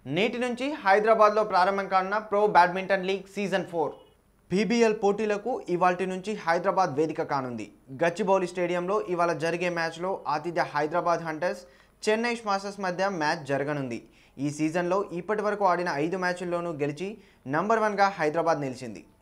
నేటి నుంచి హైదరాబాద్లో ప్రారంభం కానున్న pro badminton league season 4 PBL పోటీలకు ఇవాల్టి నుంచి హైదరాబాద్ వేదిక కానుంది. గచ్చిబౌలి స్టేడియంలో ఇవాళ జరిగే మ్యాచ్లో ఆతిథ్య హైదరాబాద్ హంటర్స్ చెన్నై స్మాషర్స్ మధ్య మ్యాచ్ జరగనుంది. ఈ సీజన్లో ఇప్పటివరకు ఆడిన 5 మ్యాచ్ల్లోనూ గెలిచి నంబర్ 1గా హైదరాబాద్ నిలిచింది.